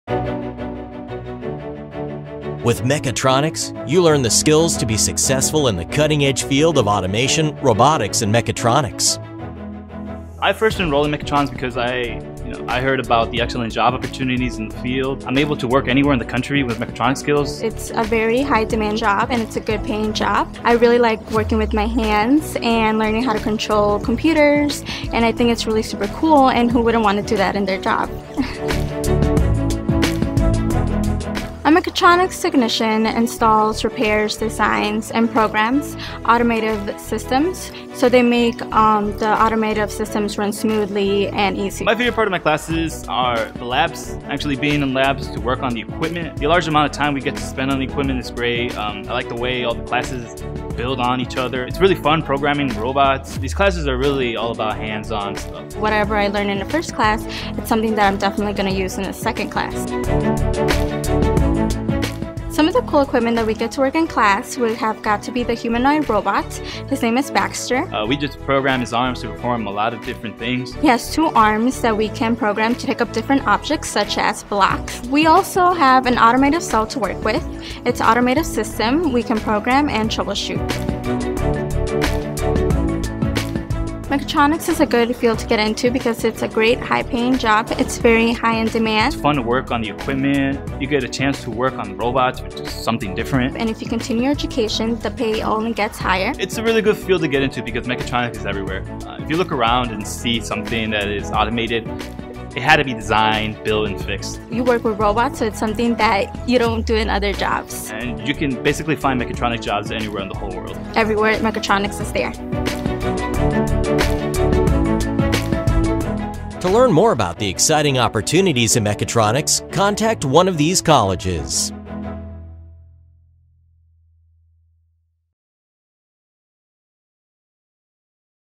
With Mechatronics, you learn the skills to be successful in the cutting-edge field of automation, robotics, and mechatronics. I first enrolled in Mechatronics because I heard about the excellent job opportunities in the field. I'm able to work anywhere in the country with mechatronics skills. It's a very high demand job and it's a good paying job. I really like working with my hands and learning how to control computers, and I think it's really super cool, and who wouldn't want to do that in their job? A mechatronics technician installs, repairs, designs, and programs automotive systems, so they make the automotive systems run smoothly and easy. My favorite part of my classes are the labs, actually being in labs to work on the equipment. The large amount of time we get to spend on the equipment is great. I like the way all the classes build on each other. It's really fun programming robots. These classes are really all about hands-on stuff. Whatever I learned in the first class, it's something that I'm definitely going to use in the second class. Some of the cool equipment that we get to work in class would have got to be the humanoid robot. His name is Baxter. We just program his arms to perform a lot of different things. He has 2 arms that we can program to pick up different objects such as blocks. We also have an automotive cell to work with. It's an automotive system we can program and troubleshoot. Mechatronics is a good field to get into because it's a great high-paying job. It's very high in demand. It's fun to work on the equipment. You get a chance to work on robots, which is something different. And if you continue your education, the pay only gets higher. It's a really good field to get into because mechatronics is everywhere. If you look around and see something that is automated, it had to be designed, built, and fixed. You work with robots, so it's something that you don't do in other jobs. And you can basically find mechatronic jobs anywhere in the whole world. Everywhere mechatronics is there. To learn more about the exciting opportunities in mechatronics, contact one of these colleges.